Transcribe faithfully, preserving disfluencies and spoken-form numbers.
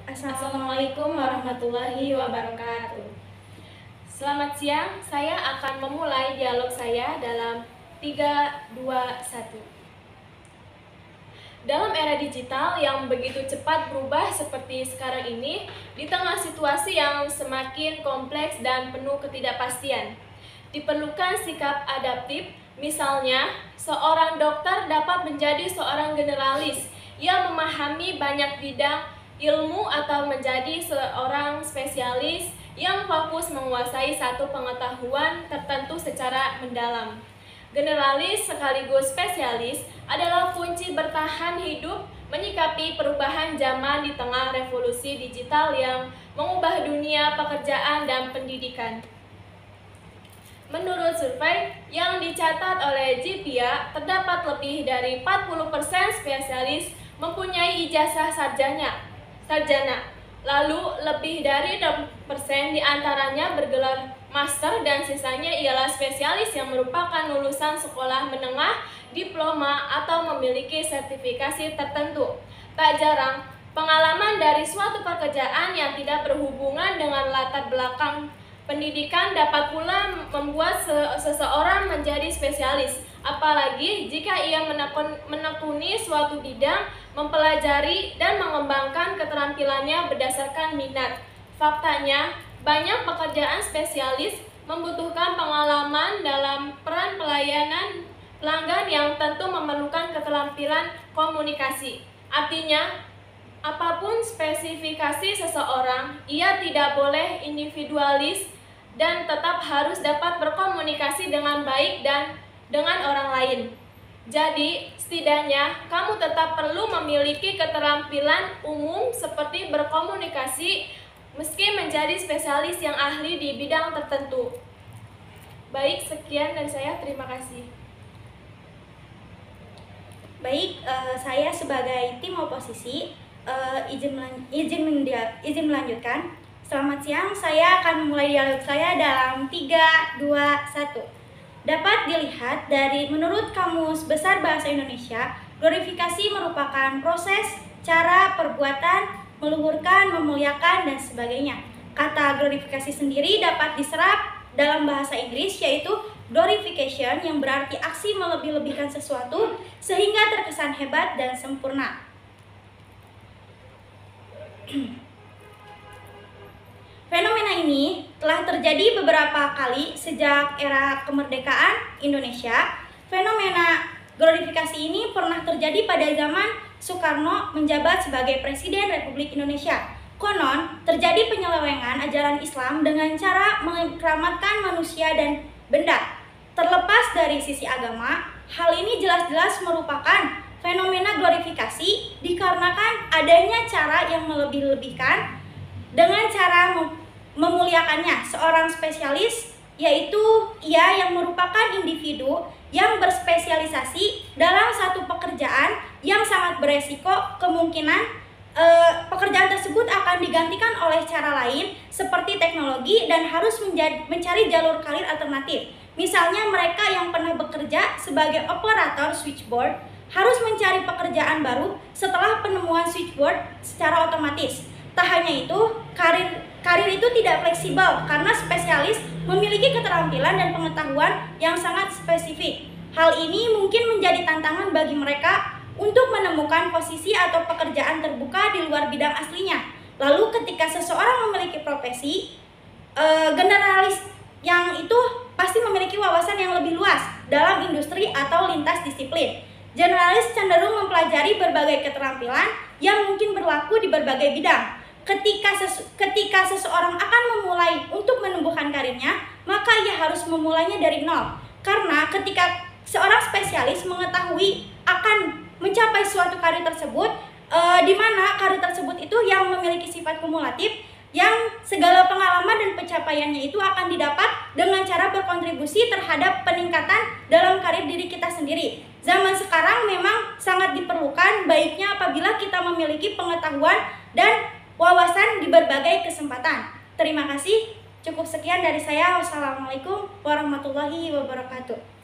Assalamualaikum warahmatullahi wabarakatuh. Selamat siang, saya akan memulai dialog saya dalam tiga, dua, satu. Dalam era digital yang begitu cepat berubah seperti sekarang ini, di tengah situasi yang semakin kompleks dan penuh ketidakpastian, diperlukan sikap adaptif. Misalnya, seorang dokter dapat menjadi seorang generalis yang memahami banyak bidang ilmu atau menjadi seorang spesialis yang fokus menguasai satu pengetahuan tertentu secara mendalam. Generalis sekaligus spesialis adalah kunci bertahan hidup menyikapi perubahan zaman di tengah revolusi digital yang mengubah dunia pekerjaan dan pendidikan. Menurut survei yang dicatat oleh Jipia, terdapat lebih dari empat puluh persen spesialis mempunyai ijazah sarjana. sarjana. Lalu lebih dari enam persen diantaranya bergelar master dan sisanya ialah spesialis yang merupakan lulusan sekolah menengah, diploma, atau memiliki sertifikasi tertentu. Tak jarang, pengalaman dari suatu pekerjaan yang tidak berhubungan dengan latar belakang pendidikan dapat pula membuat seseorang menjadi spesialis, apalagi jika ia menekuni suatu bidang, mempelajari dan mengembangkan keterampilannya berdasarkan minat. Faktanya, banyak pekerjaan spesialis membutuhkan pengalaman dalam peran pelayanan pelanggan yang tentu memerlukan keterampilan komunikasi. Artinya, apapun spesifikasi seseorang, ia tidak boleh individualis dan tetap harus dapat berkomunikasi dengan baik dan dengan orang lain. Jadi, setidaknya kamu tetap perlu memiliki keterampilan umum seperti berkomunikasi meski menjadi spesialis yang ahli di bidang tertentu. Baik, sekian dari saya. Terima kasih. Baik, uh, saya sebagai tim oposisi uh, izin, izin, izin melanjutkan. Selamat siang, saya akan memulai dialog saya dalam tiga, dua, satu. Dapat dilihat dari menurut Kamus Besar Bahasa Indonesia, glorifikasi merupakan proses, cara, perbuatan, meluhurkan, memuliakan, dan sebagainya. Kata glorifikasi sendiri dapat diserap dalam bahasa Inggris, yaitu glorification, yang berarti aksi melebih-lebihkan sesuatu sehingga terkesan hebat dan sempurna. Fenomena ini telah terjadi beberapa kali sejak era kemerdekaan Indonesia. Fenomena glorifikasi ini pernah terjadi pada zaman Soekarno menjabat sebagai Presiden Republik Indonesia. Konon, terjadi penyelewengan ajaran Islam dengan cara mengkeramatkan manusia dan benda. Terlepas dari sisi agama, hal ini jelas-jelas merupakan fenomena glorifikasi dikarenakan adanya cara yang melebih-lebihkan dengan cara memuliakannya. Seorang spesialis yaitu ia yang merupakan individu yang berspesialisasi dalam satu pekerjaan yang sangat beresiko. Kemungkinan eh, pekerjaan tersebut akan digantikan oleh cara lain seperti teknologi dan harus menjadi, mencari jalur karir alternatif. Misalnya mereka yang pernah bekerja sebagai operator switchboard harus mencari pekerjaan baru setelah penemuan switchboard secara otomatis. Tak hanya itu, karir karir itu tidak fleksibel karena spesialis memiliki keterampilan dan pengetahuan yang sangat spesifik. Hal ini mungkin menjadi tantangan bagi mereka untuk menemukan posisi atau pekerjaan terbuka di luar bidang aslinya. Lalu ketika seseorang memiliki profesi, eh, generalis yang itu pasti memiliki wawasan yang lebih luas dalam industri atau lintas disiplin. Generalis cenderung mempelajari berbagai keterampilan yang mungkin berlaku di berbagai bidang. Ketika, sesu, ketika seseorang akan memulai untuk menumbuhkan karirnya, maka ia harus memulainya dari nol. Karena ketika seorang spesialis mengetahui akan mencapai suatu karir tersebut, e, di mana karir tersebut itu yang memiliki sifat kumulatif, yang segala pengalaman dan pencapaiannya itu akan didapat dengan cara berkontribusi terhadap peningkatan dalam karir diri kita sendiri. Zaman sekarang memang sangat diperlukan baiknya apabila kita memiliki pengetahuan dan wawasan di berbagai kesempatan. Terima kasih. Cukup sekian dari saya. Wassalamualaikum warahmatullahi wabarakatuh.